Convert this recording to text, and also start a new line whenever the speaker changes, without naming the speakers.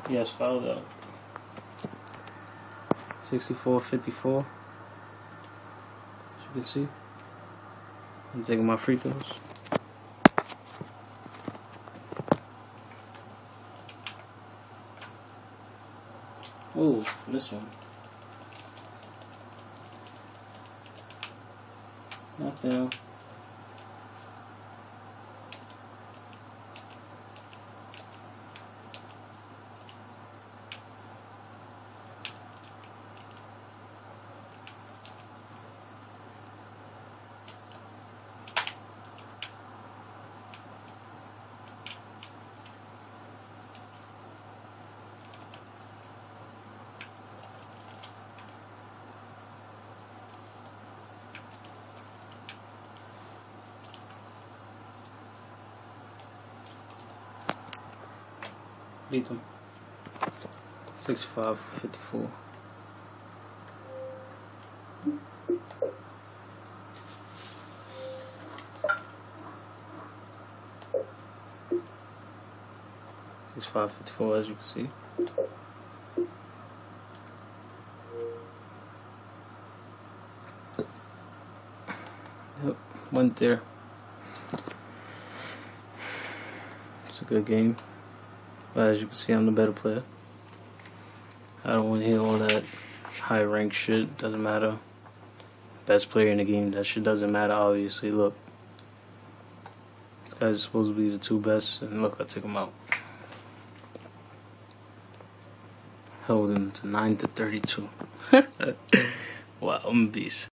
Yes, fouled out. 64-54. As you can see, I'm taking my free throws. Ooh, this one. Knockdown. Beat them. 65-54. It's 5-54, as you can see. Yep, went there. It's a good game. But as you can see, I'm the better player. I don't want to hear all that high rank shit. Doesn't matter. Best player in the game. That shit doesn't matter, obviously. Look. These guys are supposed to be the two best. And look, I took them out. Held them to 9-32. Wow, I'm a beast.